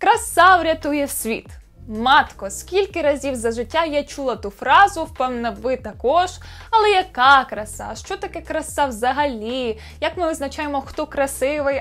Краса врятує світ. Матко, скільки разів за життя я чула ту фразу, впевнена, ви також. Але яка краса? Що таке краса взагалі? Як ми визначаємо, хто красивий,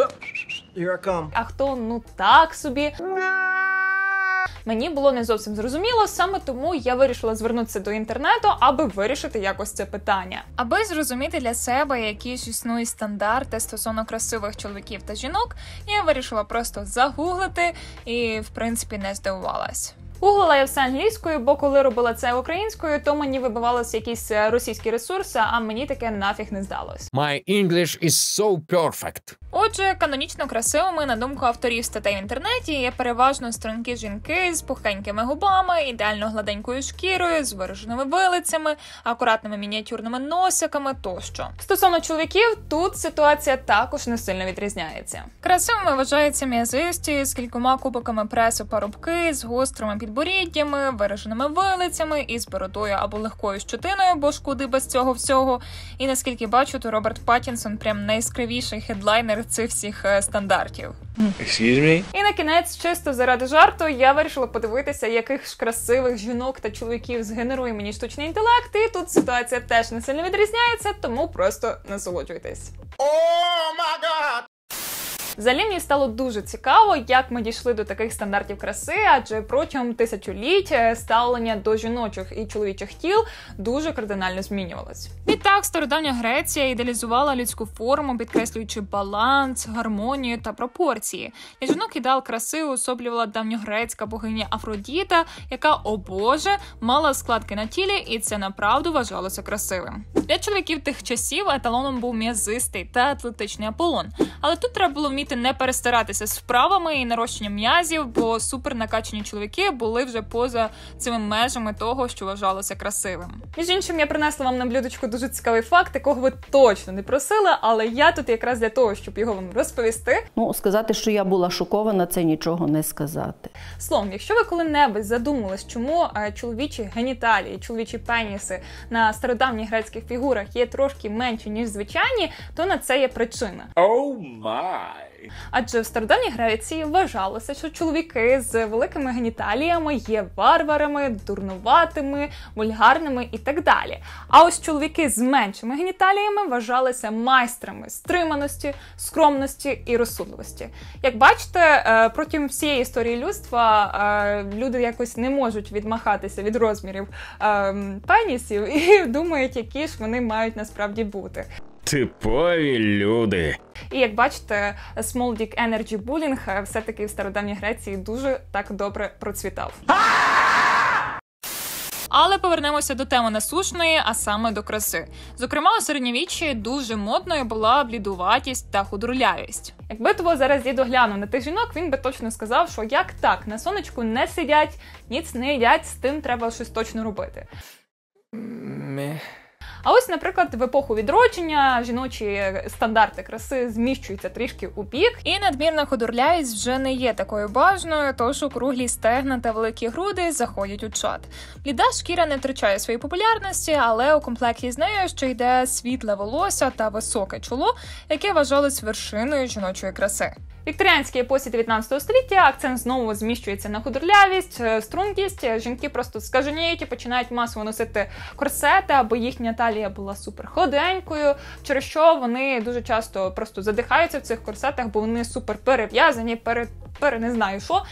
а хто ну так собі? Мені було не зовсім зрозуміло, саме тому я вирішила звернутися до інтернету, аби вирішити якось це питання. Аби зрозуміти для себе, які ж існують стандарти стосовно красивих чоловіків та жінок, я вирішила просто загуглити і, в принципі, не здивувалась. Гуглила я все англійською, бо коли робила це українською, то мені вибивалися якісь російські ресурси, а мені таке нафіг не здалось. My English is so perfect. Отже, канонічно красивими, на думку авторів статей в інтернеті, є переважно стрункі жінки з пухенькими губами, ідеально гладенькою шкірою, з вираженими вилицями, акуратними мініатюрними носиками тощо. Стосовно чоловіків, тут ситуація також не сильно відрізняється. Красивими вважаються м'язисті, з кількома кубиками пресу парубки, з гострими підборіддями, вираженими вилицями і з бородою або легкою щетиною, бо ж куди без цього всього. І наскільки бачу, то Роберт Паттінсон прям найяскравіший хедлайнер цих всіх стандартів. Excuse me? І на кінець, чисто заради жарту, я вирішила подивитися, яких ж красивих жінок та чоловіків згенерує мені штучний інтелект, і тут ситуація теж не сильно відрізняється, тому просто насолоджуйтесь. Взагалі мені стало дуже цікаво, як ми дійшли до таких стандартів краси, адже протягом тисячоліть ставлення до жіночих і чоловічих тіл дуже кардинально змінювалось. Відтак, стародавня Греція ідеалізувала людську форму, підкреслюючи баланс, гармонію та пропорції. Для жінок ідеал краси уособлювала давньогрецька богиня Афродіта, яка, о боже, мала складки на тілі, і це направду вважалося красивим. Для чоловіків тих часів еталоном був м'язистий та атлетичний Аполлон. Але тут треба було вміти не перестаратися з вправами і нарощенням м'язів, бо супернакачані чоловіки були вже поза цими межами того, що вважалося красивим. Між іншим, я принесла вам на блюдечко дуже цікавий факт, якого ви точно не просили, але я тут якраз для того, щоб його вам розповісти. Ну, сказати, що я була шокована, це нічого не сказати. Словом, якщо ви коли-небудь задумались, чому чоловічі геніталії, чоловічі пеніси на стародавніх грецьких фігурах є трошки менші, ніж звичайні, то на це є причина. Oh my. Адже в стародавній Греції вважалося, що чоловіки з великими геніталіями є варварами, дурнуватими, вульгарними і так далі. А ось чоловіки з меншими геніталіями вважалися майстрами стриманості, скромності і розсудливості. Як бачите, протягом всієї історії людства люди якось не можуть відмахатися від розмірів пенісів і думають, які ж вони мають насправді бути. Типові люди. І як бачите, Small Dick Energy Bullying все-таки в стародавній Греції дуже так добре процвітав. Але повернемося до теми насущної, а саме до краси. Зокрема, у середньовіччі дуже модною була блідуватість та худорлявість. Якби того зараз дідо глянув на тих жінок, він би точно сказав, що як так, на сонечку не сидять, ніц не їдять, з тим треба щось точно робити. А ось, наприклад, в епоху відродження жіночі стандарти краси зміщуються трішки у бік, і надмірна худорлявість вже не є такою бажаною, тож округлі стегна та великі груди заходять у чат. Бліда шкіра не втрачає своєї популярності, але у комплекті з нею ще йде світле волосся та високе чоло, яке вважалось вершиною жіночої краси. В вікторіанській епосі 19 століття акцент знову зміщується на худорлявість, стрункість. Жінки просто скаженіють і починають масово носити корсети, або їхня талія була супер ходенькою, через що вони дуже часто просто задихаються в цих корсетах, бо вони супер перев'язані, не знаю що.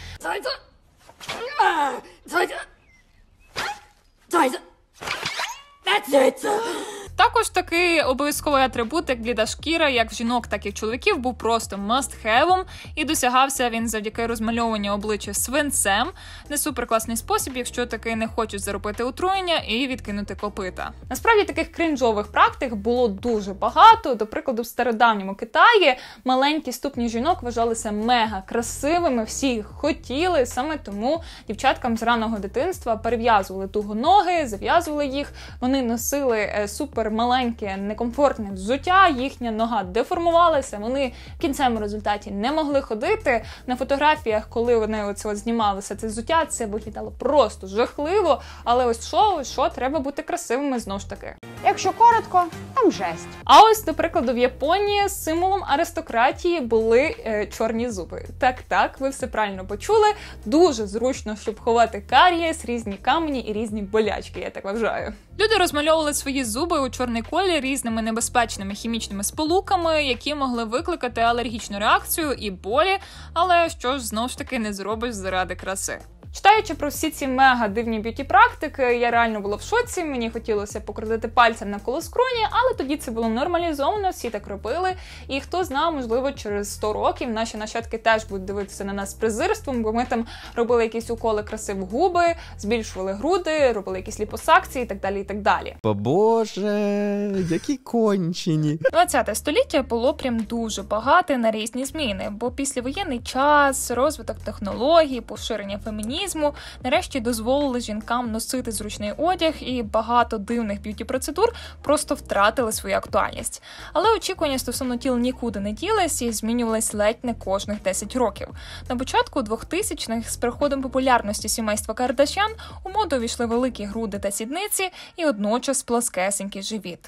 Також такий обов'язковий атрибут, як бліда шкіра, як в жінок, так і в чоловіків, був просто must-have, і досягався він завдяки розмальовуванню обличчя свинцем. Не суперкласний спосіб, якщо таки не хочуть заробити отруєння і відкинути копита. Насправді таких крінжових практик було дуже багато. До прикладу, в стародавньому Китаї маленькі ступні жінок вважалися мега красивими, всі їх хотіли, саме тому дівчаткам з раннього дитинства перев'язували туго ноги, зав'язували їх, вони носили супер маленьке, некомфортне взуття, їхня нога деформувалася, вони в кінцевому результаті не могли ходити. На фотографіях, коли вони оце знімалися, це взуття, це виглядало просто жахливо, але ось що треба бути красивими знову ж таки. Якщо коротко, там жесть. А ось, до прикладу, в Японії символом аристократії були чорні зуби. Так, ви все правильно почули. Дуже зручно, щоб ховати карієс, різні камені і різні болячки, я так вважаю. Люди розмальовували свої зуби у чорний колір різними небезпечними хімічними сполуками, які могли викликати алергічну реакцію і болі, але що ж, знову ж таки, не зробиш заради краси. Читаючи про всі ці мега дивні б'юті-практики, я реально була в шоці, мені хотілося покрутити пальцем навколо скроні, але тоді це було нормалізовано, всі так робили. І хто знає, можливо, через 100 років наші нащадки теж будуть дивитися на нас з презирством, бо ми там робили якісь уколи краси в губи, збільшували груди, робили якісь ліпосакції і так далі, і так далі. Боже, які кончені. 20 століття було прям дуже багате на різні зміни, бо післявоєнний час, розвиток технологій, поширення фемінізму нарешті дозволили жінкам носити зручний одяг, і багато дивних б'юті-процедур просто втратили свою актуальність. Але очікування стосовно тіл нікуди не ділись і змінювались ледь не кожних 10 років. На початку 2000-х з приходом популярності сімейства Кардашян у моду увійшли великі груди та сідниці і водночас плоскесенький живіт.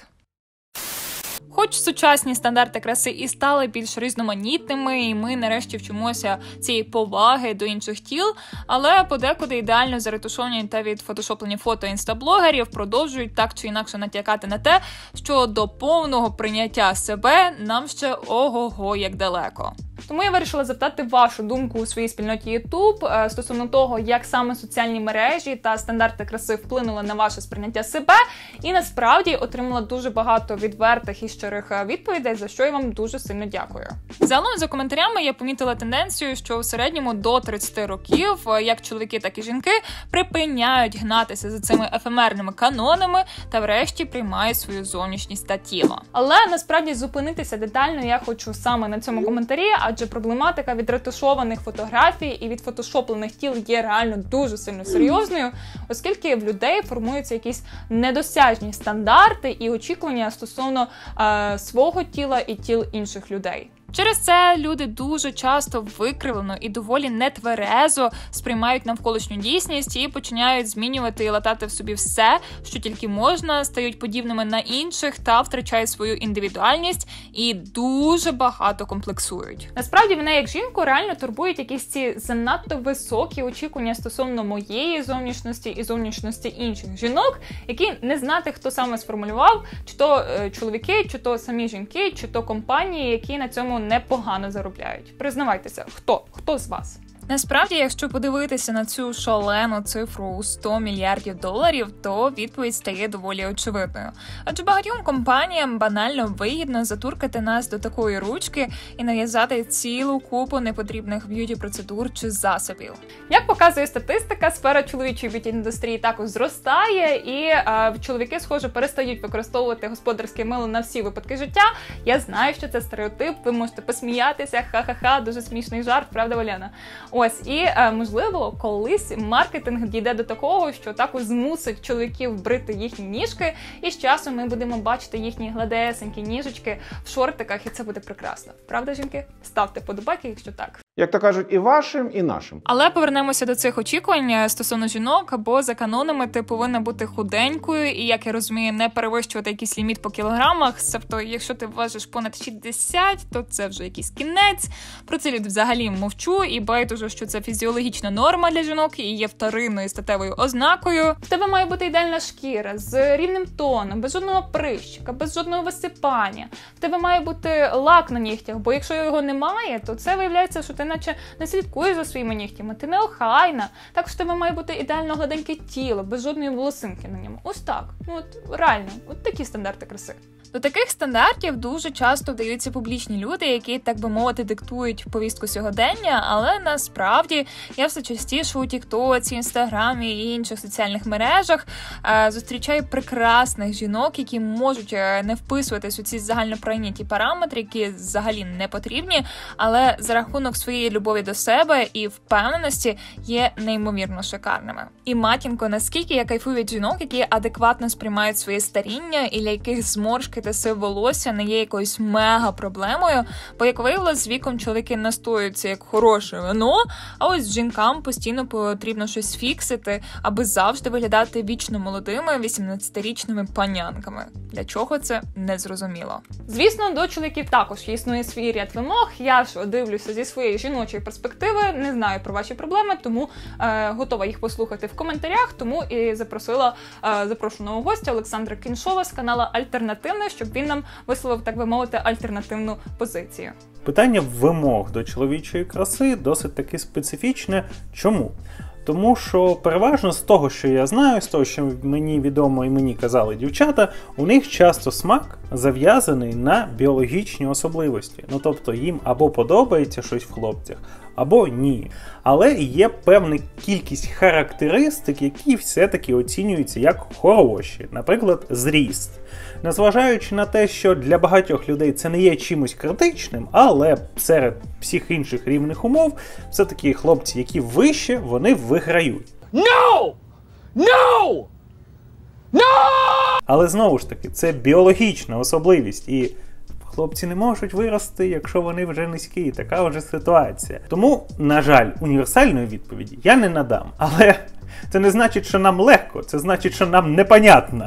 Хоч сучасні стандарти краси і стали більш різноманітними, і ми нарешті вчимося цієї поваги до інших тіл, але подекуди ідеально заретушовані та відфотошоплені фото інстаблогерів продовжують так чи інакше натякати на те, що до повного прийняття себе нам ще ого-го як далеко. Тому я вирішила запитати вашу думку у своїй спільноті YouTube стосовно того, як саме соціальні мережі та стандарти краси вплинули на ваше сприйняття себе, і насправді отримала дуже багато відвертих і щирих відповідей, за що я вам дуже сильно дякую. Загалом за коментарями я помітила тенденцію, що у середньому до 30 років як чоловіки, так і жінки припиняють гнатися за цими ефемерними канонами та врешті приймають свою зовнішність та тіло. Але насправді зупинитися детально я хочу саме на цьому коментарі, адже проблематика відретушованих фотографій і відфотошоплених тіл є реально дуже сильно серйозною, оскільки в людей формуються якісь недосяжні стандарти і очікування стосовно свого тіла і тіл інших людей. Через це люди дуже часто викривлено і доволі нетверезо сприймають навколишню дійсність і починають змінювати і латати в собі все, що тільки можна, стають подібними на інших та втрачають свою індивідуальність і дуже багато комплексують. Насправді мене як жінку реально турбують якісь ці занадто високі очікування стосовно моєї зовнішності і зовнішності інших жінок, які не знати, хто саме сформулював, чи то чоловіки, чи то самі жінки, чи то компанії, які на цьому непогано заробляють. Признавайтеся, хто з вас? Насправді, якщо подивитися на цю шалену цифру у $100 мільярдів, то відповідь стає доволі очевидною. Адже багатьом компаніям банально вигідно затуркати нас до такої ручки і нав'язати цілу купу непотрібних б'юті-процедур чи засобів. Як показує статистика, сфера чоловічої б'юті-індустрії також зростає, і чоловіки, схоже, перестають використовувати господарське мило на всі випадки життя. Я знаю, що це стереотип, ви можете посміятися, ха-ха-ха, дуже смішний жарт, правда, Валяна? Ось, і, можливо, колись маркетинг дійде до такого, що також змусить чоловіків брити їхні ніжки, і з часом ми будемо бачити їхні гладесенькі ніжечки в шортиках, і це буде прекрасно. Правда, жінки? Ставте подобайки, якщо так. Як то кажуть, і вашим, і нашим. Але повернемося до цих очікувань стосовно жінок, бо за канонами ти повинна бути худенькою і, як я розумію, не перевищувати якийсь ліміт по кілограмах. Тобто, якщо ти важиш понад 60, то це вже якийсь кінець. Про це взагалі мовчу і байдуже, що це фізіологічна норма для жінок і є вторинною статевою ознакою. В тебе має бути ідеальна шкіра з рівним тоном, без жодного прищика, без жодного висипання. В тебе має бути лак на нігтях, бо якщо його немає, то це виявляється, що ти наче не слідкуєш за своїми нігтями, ти неохайна. Також в тебе має бути ідеально гладеньке тіло, без жодної волосинки на ньому. Ось так. Реально, такі стандарти краси. До таких стандартів дуже часто вдаються публічні люди, які, так би мовити, диктують повістку сьогодення, але насправді я все частіше у Тіктоці, Інстаграмі і інших соціальних мережах зустрічаю прекрасних жінок, які можуть не вписуватись у ці загальноприйняті параметри, які взагалі не потрібні, але за рахунок своєї любові до себе і впевненості є неймовірно шикарними. І матінко, наскільки я кайфую від жінок, які адекватно сприймають своє старіння і для яких зморшки та сив волосся не є якоюсь мега-проблемою, бо, як виявилось, з віком чоловіки настоюються як хороше вино, а ось жінкам постійно потрібно щось фіксити, аби завжди виглядати вічно молодими 18-річними панянками. Для чого це? Незрозуміло. Звісно, до чоловіків також існує свій ряд вимог. Я ж дивлюся зі своєї жіночої перспективи, не знаю про ваші проблеми, тому готова їх послухати в коментарях, тому і запросила запрошеного гостя Олександра Кіншова з каналу «Альтернативне», щоб він нам висловив, так би мовити, альтернативну позицію. Питання вимог до чоловічої краси досить таки специфічне. Чому? Тому що переважно з того, що я знаю, з того, що мені відомо і мені казали дівчата, у них часто смак зав'язаний на біологічні особливості. Ну, тобто їм або подобається щось в хлопцях, або ні. Але є певна кількість характеристик, які все-таки оцінюються як хороші. Наприклад, зріст. Незважаючи на те, що для багатьох людей це не є чимось критичним, але серед всіх інших рівних умов, все-таки хлопці, які вище, вони виграють. No! No! Але знову ж таки, це біологічна особливість, і хлопці не можуть вирости, якщо вони вже низькі. Така вже ситуація. Тому, на жаль, універсальної відповіді я не надам. Але це не значить, що нам легко, це значить, що нам непонятно.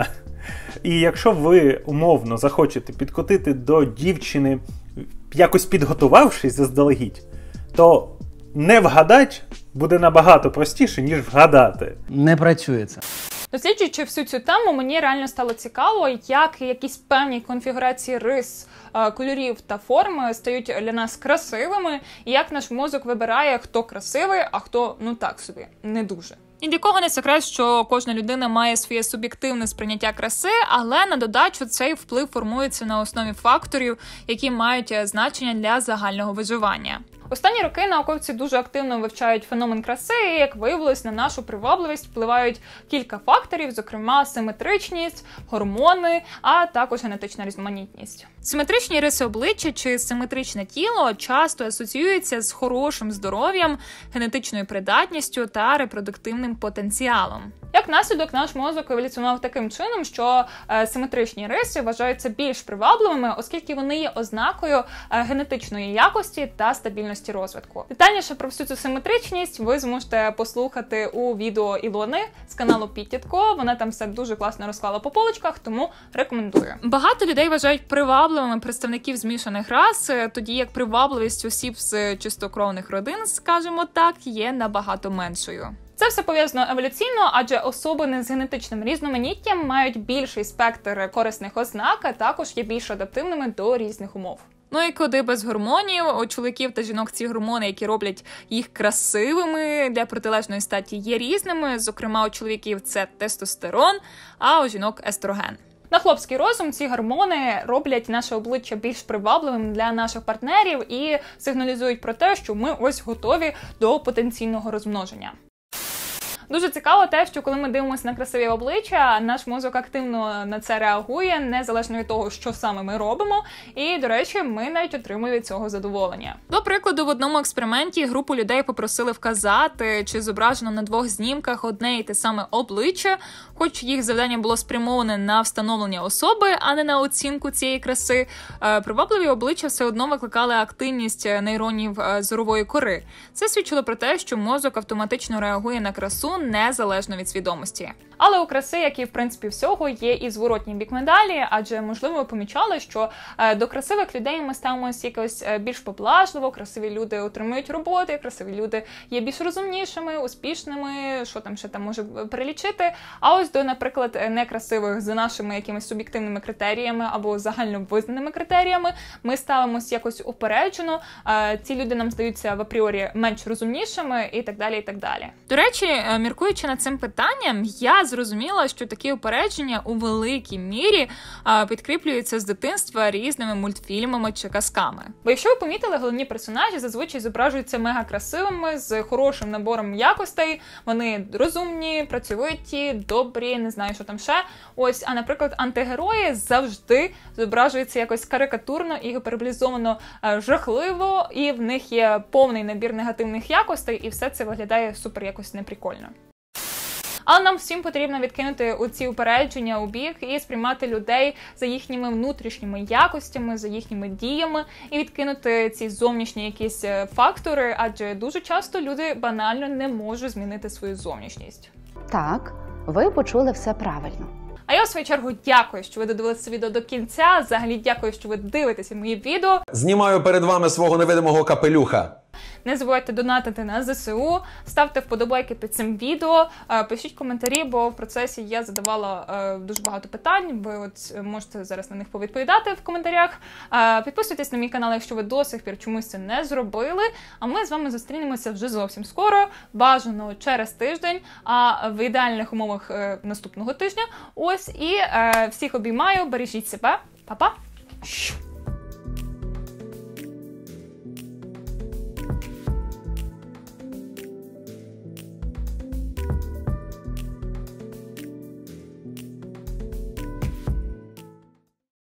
І якщо ви умовно захочете підкотити до дівчини, якось підготувавшись заздалегідь, то не вгадати буде набагато простіше, ніж вгадати. Не працює це. Досліджуючи всю цю тему, мені реально стало цікаво, як якісь певні конфігурації рис, кольорів та форми стають для нас красивими, і як наш мозок вибирає, хто красивий, а хто, ну так собі, не дуже. І для кого не секрет, що кожна людина має своє суб'єктивне сприйняття краси, але на додачу цей вплив формується на основі факторів, які мають значення для загального виживання. Останні роки науковці дуже активно вивчають феномен краси, і, як виявилось, на нашу привабливість впливають кілька факторів, зокрема симетричність, гормони, а також генетична різноманітність. Симетричні риси обличчя чи симетричне тіло часто асоціюються з хорошим здоров'ям, генетичною придатністю та репродуктивним потенціалом. Як наслідок, наш мозок еволюціонував таким чином, що симетричні риси вважаються більш привабливими, оскільки вони є ознакою генетичної якості та стабільності розвитку. Детальніше про всю цю симетричність ви зможете послухати у відео Ілони з каналу Підтітко. Вона там все дуже класно розклала по полочках, тому рекомендую. Багато людей вважають привабливими представників змішаних рас, тоді як привабливість осіб з чистокровних родин, скажімо так, є набагато меншою. Це все пов'язано еволюційно, адже особини з генетичним різноманіттям мають більший спектр корисних ознак, а також є більш адаптивними до різних умов. Ну і куди без гормонів? У чоловіків та жінок ці гормони, які роблять їх красивими для протилежної статі, є різними. Зокрема, у чоловіків це тестостерон, а у жінок естроген. На хлопський розум ці гормони роблять наше обличчя більш привабливим для наших партнерів і сигналізують про те, що ми ось готові до потенційного розмноження. Дуже цікаво те, що коли ми дивимося на красиві обличчя, наш мозок активно на це реагує, незалежно від того, що саме ми робимо. І, до речі, ми навіть отримуємо від цього задоволення. До прикладу, в одному експерименті групу людей попросили вказати, чи зображено на двох знімках одне і те саме обличчя, хоч їх завдання було спрямоване на встановлення особи, а не на оцінку цієї краси. Привабливі обличчя все одно викликали активність нейронів зорової кори. Це свідчило про те, що мозок автоматично реагує на красу незалежно від свідомості. Але у краси, як і в принципі всього, є і зворотній бік медалі, адже, можливо, ви помічали, що до красивих людей ми ставимося якось більш поблажливо, красиві люди отримують роботи, красиві люди є більш розумнішими, успішними, що там ще там може перелічити. А ось до, наприклад, некрасивих за нашими якимись суб'єктивними критеріями або загально визнаними критеріями ми ставимося якось упереджено, ці люди нам здаються в апріорі менш розумнішими і так далі, і так далі. До речі, міркуючи над цим питанням, я зрозуміла, що такі упередження у великій мірі підкріплюються з дитинства різними мультфільмами чи казками. Бо якщо ви помітили, головні персонажі зазвичай зображуються мега красивими, з хорошим набором якостей, вони розумні, працьовиті, добрі, не знаю, що там ще. Ось, а, наприклад, антигерої завжди зображуються якось карикатурно і гіперболізовано жахливо, і в них є повний набір негативних якостей, і все це виглядає супер якось неприкольно. Але нам всім потрібно відкинути оці упередження у бік і сприймати людей за їхніми внутрішніми якостями, за їхніми діями, і відкинути ці зовнішні якісь фактори, адже дуже часто люди банально не можуть змінити свою зовнішність. Так, ви почули все правильно. А я, у свою чергу, дякую, що ви додивилися це відео до кінця. Взагалі, дякую, що ви дивитеся мої відео. Знімаю перед вами свого невидимого капелюха. Не забувайте донатити на ЗСУ, ставте вподобайки під цим відео, пишіть коментарі, бо в процесі я задавала дуже багато питань, ви от можете зараз на них повідповідати в коментарях. Підписуйтесь на мій канал, якщо ви до сих пір чомусь це не зробили, а ми з вами зустрінемося вже зовсім скоро, бажано через тиждень, а в ідеальних умовах наступного тижня. Ось, і всіх обіймаю, бережіть себе, па-па!